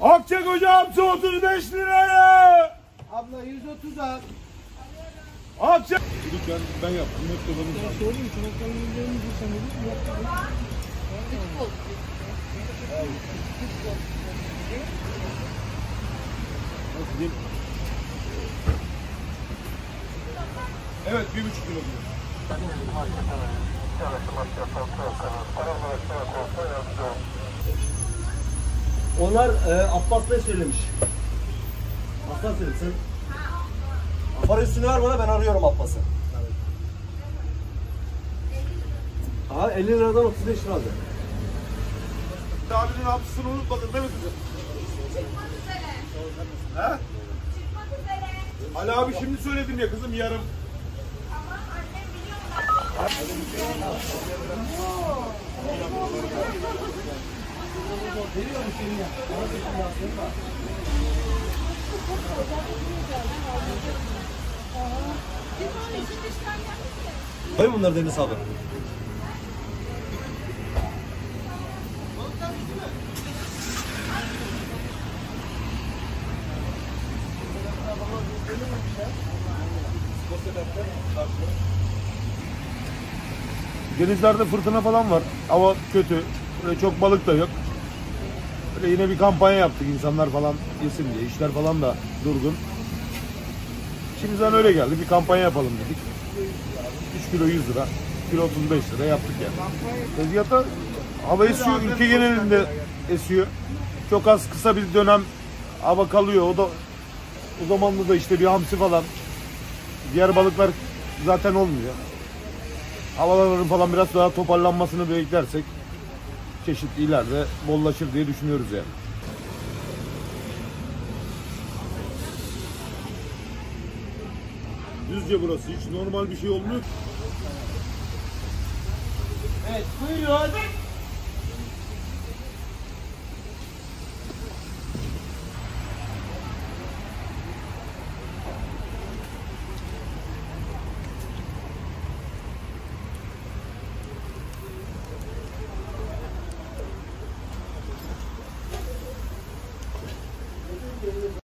Akçak hocam 35 liraya. Abla 130 al. Akçak. Ben yaptım. Ya söyleyeyim çanaklarımızı sen dedin yaptın. Evet 1,5 kilo diyor. Onlar Abbas Bey söylemiş. Aslan söyledim sen. Para üstünü ver bana, ben arıyorum Abbas'ı. Ha 50 liradan 35 lira aldı. Abinin hapsını unutmadın değil mi kızım? He? Ali abi şimdi söyledim ya kızım yarım. Koyun bunları Deniz abi. Denizlerde fırtına falan var. Hava kötü. Böyle çok balık da yok. Böyle yine bir kampanya yaptık insanlar falan yesin diye. İşler falan da durgun. Şimdiden öyle geldi. Bir kampanya yapalım dedik. 3 kilo 100 lira. Kilo 35 lira yaptık yani. Tezgahta hava esiyor. Ülke genelinde esiyor. Çok az kısa bir dönem hava kalıyor. O zamanla da işte bir hamsi falan. Diğer balıklar zaten olmuyor. Havaların falan biraz daha toparlanmasını beklersek çeşit ileride bollaşır diye düşünüyoruz yani. Düzce burası, hiç normal bir şey olmuyor. Evet buyurun.